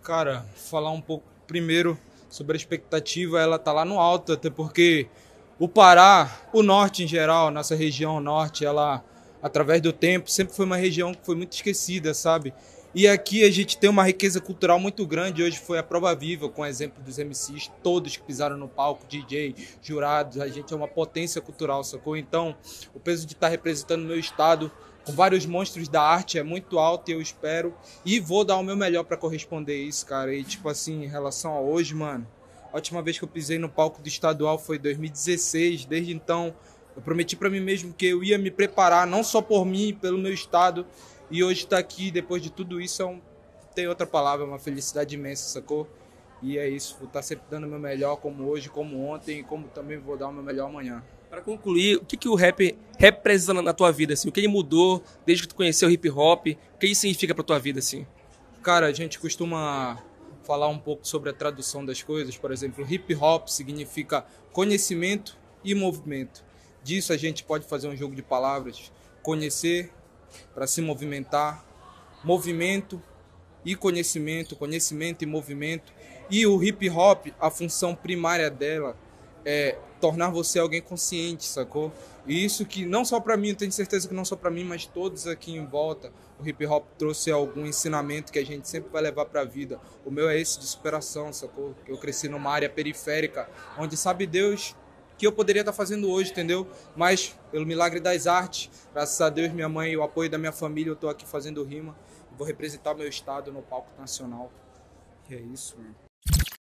Cara, falar um pouco primeiro sobre a expectativa, ela tá lá no alto, até porque o Pará, o norte em geral, nossa região norte, ela, através do tempo, sempre foi uma região que foi muito esquecida, sabe? E aqui a gente tem uma riqueza cultural muito grande. Hoje foi a prova viva, com o exemplo dos MCs, todos que pisaram no palco, DJ, jurados. A gente é uma potência cultural, sacou? Então, o peso de estar representando o meu estado com vários monstros da arte é muito alto e eu espero. E vou dar o meu melhor para corresponder isso, cara. E, tipo assim, em relação a hoje, mano, a última vez que eu pisei no palco do estadual foi em 2016. Desde então, eu prometi para mim mesmo que eu ia me preparar, não só por mim, pelo meu estado. E hoje estar aqui, depois de tudo isso, tem outra palavra, é uma felicidade imensa, sacou? E é isso, vou estar sempre dando o meu melhor, como hoje, como ontem, e como também vou dar o meu melhor amanhã. Para concluir, o que o rap representa na tua vida, assim? O que ele mudou desde que tu conheceu o hip hop? O que ele significa pra tua vida, assim? Cara, a gente costuma falar um pouco sobre a tradução das coisas. Por exemplo, hip hop significa conhecimento e movimento. Disso a gente pode fazer um jogo de palavras. Conhecer para se movimentar, movimento e conhecimento, conhecimento e movimento. E o hip hop, a função primária dela é tornar você alguém consciente, sacou? E isso que não só para mim, eu tenho certeza que não só para mim, mas todos aqui em volta, o hip hop trouxe algum ensinamento que a gente sempre vai levar para a vida. O meu é esse de superação, sacou? Eu cresci numa área periférica, onde sabe Deus que eu poderia estar fazendo hoje, entendeu? Mas pelo milagre das artes, graças a Deus, minha mãe e o apoio da minha família, eu tô aqui fazendo rima. Vou representar meu estado no palco nacional. E é isso, mano.